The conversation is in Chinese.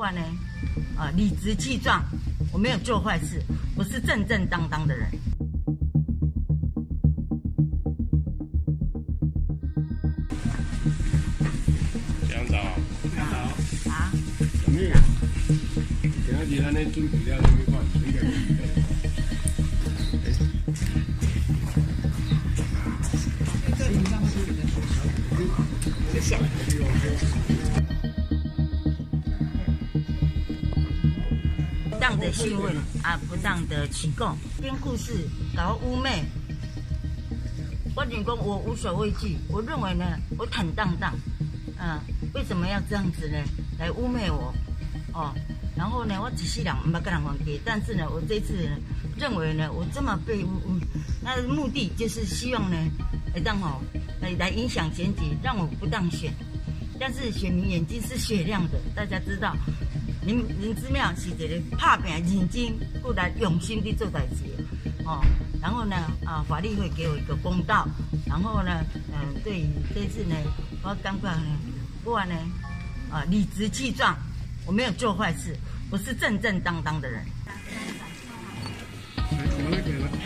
我呢，理直气壮，我没有做坏事，我是正正当当的人。 乡长， 啊？ 什么呀？今仔日咱咧准备了什么款？水个。 不当的讯问不当的起供，编故事搞污蔑。我讲我无所畏惧，我认为呢，我坦荡荡。为什么要这样子呢？来污蔑我？然后呢，我一世人唔捌跟人冤家，但是呢，我这次呢，认为呢，我这么被那目的就是希望呢，来影响选举，让我不当选。但是选民眼睛是雪亮的，大家知道，林之妙是一个拍拼认真，过来用心地做代志然后呢，法律会给我一个公道。然后呢，对于这次呢，我感觉呢，我呢，理直气壮，我没有做坏事，我是正正当当的人。 来，我来给了。